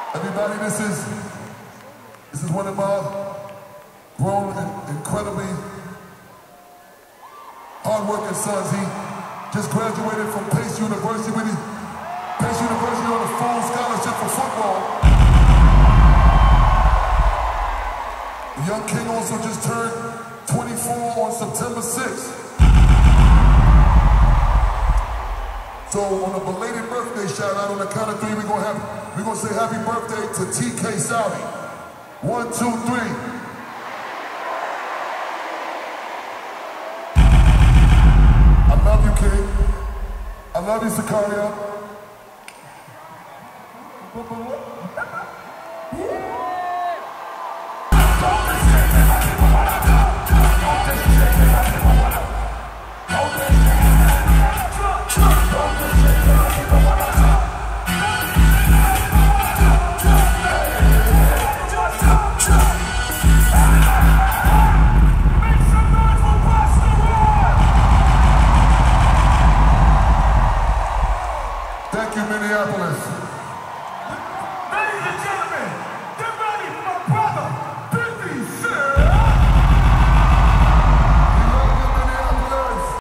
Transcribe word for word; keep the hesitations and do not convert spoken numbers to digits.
Everybody, this is this is one of my grown and incredibly hard-working sons. He just graduated from Pace University with his Pace University on a full scholarship for football. The young king also just turned twenty-four on September sixth. So on a belated birthday shout out, on the count of three, we're gonna have we're gonna say happy birthday to T K Saudi. One, two, three. I love you, King. I love you, Sicario. Yeah.